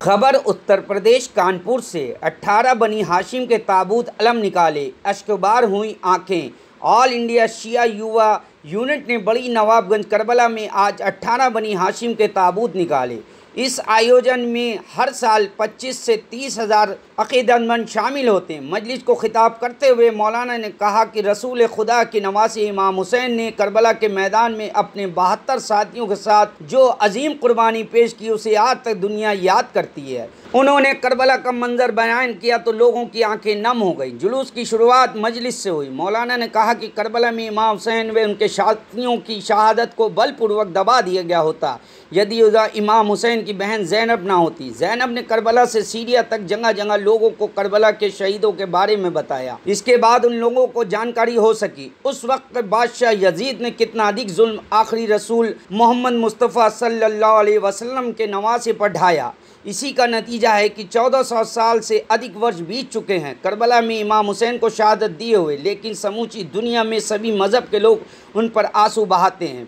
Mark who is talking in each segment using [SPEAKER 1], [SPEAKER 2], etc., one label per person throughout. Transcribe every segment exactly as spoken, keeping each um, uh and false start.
[SPEAKER 1] खबर उत्तर प्रदेश कानपुर से। अठारह बनी हाशिम के ताबूत अलम निकाले, अश्कबार हुई आंखें। ऑल इंडिया शिया युवा यूनिट ने बड़ी नवाबगंज करबला में आज अठारह बनी हाशिम के ताबूत निकाले। इस आयोजन में हर साल पच्चीस से तीस हज़ार अक़ीदतमंद शामिल होते हैं। मजलिस को खिताब करते हुए मौलाना ने कहा कि रसूल खुदा के नवासे इमाम हुसैन ने करबला के मैदान में अपने बहत्तर साथियों के साथ जो अजीम कुर्बानी पेश की उसे आज तक दुनिया याद करती है। उन्होंने करबला का मंजर बयान किया तो लोगों की आंखें नम हो गई। जुलूस की शुरुआत मजलिस से हुई। मौलाना ने कहा कि करबला में इमाम हुसैन व उनके साथियों की शहादत को बलपूर्वक दबा दिया गया होता यदि इमाम हुसैन की बहन ज़ैनब ना होती। ज़ैनब ने करबला से सीरिया तक जगह जगह लोगों को करबला के शहीदों के बारे में बताया। इसके बाद उन लोगों को जानकारी हो सकी उस वक्त बादशाह यजीद ने कितना अधिक जुल्म आखिरी रसूल मोहम्मद मुस्तफ़ा सल्लल्लाहु अलैहि वसल्लम के नवासे पर ढाया। इसी का नतीजा है कि चौदह सौ साल से अधिक वर्ष बीत चुके हैं करबला में इमाम हुसैन को शहादत दिए हुए, लेकिन समूची दुनिया में सभी मज़हब के लोग उन पर आंसू बहाते हैं।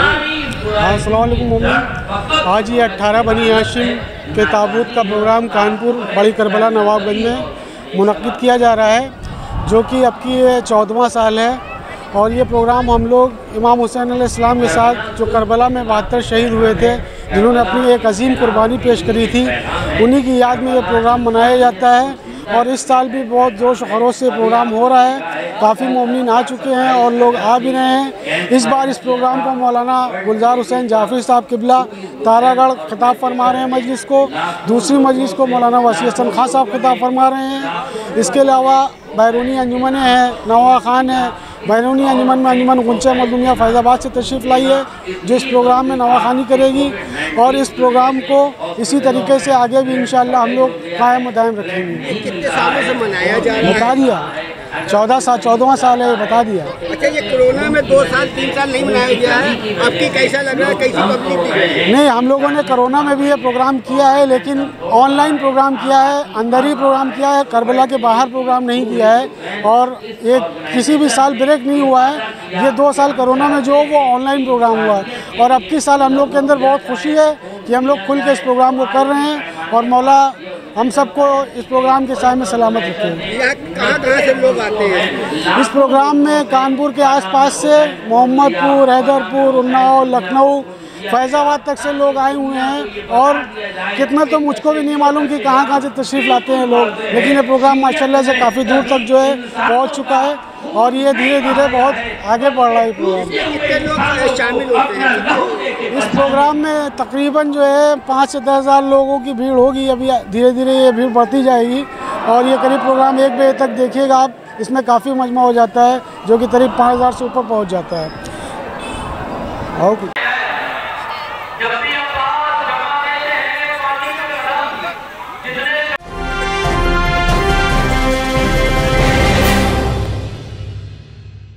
[SPEAKER 2] अस्सलाम वालेकुम। आज ये अट्ठारह बनी हाशिम के ताबूत का प्रोग्राम कानपुर बड़ी करबला नवाबगंज में मुनक्किद किया जा रहा है, जो कि अब की चौदहवां साल है। और ये प्रोग्राम हम लोग इमाम हुसैन अलैहिस्सलाम के साथ जो करबला में बहत्तर शहीद हुए थे, जिन्होंने अपनी एक अजीम कुर्बानी पेश करी थी, उन्हीं की याद में ये प्रोग्राम मनाया जाता है। और इस साल भी बहुत जोश खरोश से प्रोग्राम हो रहा है। काफ़ी मोमिनीन आ चुके हैं और लोग आ भी रहे हैं। इस बार इस प्रोग्राम को मौलाना गुलजार हुसैन जाफरी साहब किबला तारागढ़ खिताब फरमा रहे हैं मजलिस को। दूसरी मजलिस को मौलाना वसी हसन खां साहब खिताब फरमा रहे हैं। इसके अलावा बैरूनी अंजुमनें हैं, नवा खान है। बैरूनी अंजुमन में अंजुमन गुंचा मखदूमिया फैज़ाबाद से तशरीफ़ लाई है, जो इस प्रोग्राम में नवाखानी करेगी। और इस प्रोग्राम को इसी तरीके से आगे भी इंशाअल्लाह हम लोग कायम दायम रखेंगे।
[SPEAKER 3] कितने सालों से मनाया जा रहा है?
[SPEAKER 2] बता दिया, चौदह साल चौदहवां साल है, बता दिया।
[SPEAKER 3] अच्छा, ये कोरोना में दो साल तीन साल नहीं मनाया गया है, आपकी कैसा लग रहा है? कैसी पब्लिक दी गई है?
[SPEAKER 2] नहीं, हम लोगों ने कोरोना में भी ये प्रोग्राम किया है, लेकिन ऑनलाइन प्रोग्राम किया है, अंदर ही प्रोग्राम किया है, करबला के बाहर प्रोग्राम नहीं किया है। और एक किसी भी साल ब्रेक नहीं हुआ है। ये दो साल कोरोना में जो वो ऑनलाइन प्रोग्राम हुआ है। और अब की साल हम लोग के अंदर बहुत खुशी है कि हम लोग खुल के इस प्रोग्राम को कर रहे हैं। और मौला हम सबको इस प्रोग्राम के साए में सलामत रखें।
[SPEAKER 3] यहाँ कहाँ कहाँ से लोग आते हैं
[SPEAKER 2] इस प्रोग्राम में? कानपुर के आसपास से मोहम्मदपुर, हैदरपुर, उन्नाव, लखनऊ, फैज़ाबाद तक से लोग आए हुए हैं। और कितना तो मुझको भी नहीं मालूम कि कहाँ कहाँ से तशरीफ़ लाते हैं लोग, लेकिन ये प्रोग्राम माशाल्लाह से काफ़ी दूर तक जो है पहुँच चुका है। और ये धीरे धीरे बहुत आगे बढ़ रहा है प्रोग्राम।
[SPEAKER 3] कितने लोग शामिल होते हैं
[SPEAKER 2] इस प्रोग्राम में? तकरीबन जो है पाँच से दस हज़ार लोगों की भीड़ होगी। अभी धीरे धीरे ये भीड़ बढ़ती जाएगी। और ये करीब प्रोग्राम एक बजे तक देखिएगा आप, इसमें काफ़ी मजमा हो जाता है, जो कि करीब पाँच हज़ार से ऊपर पहुँच जाता है। ओके।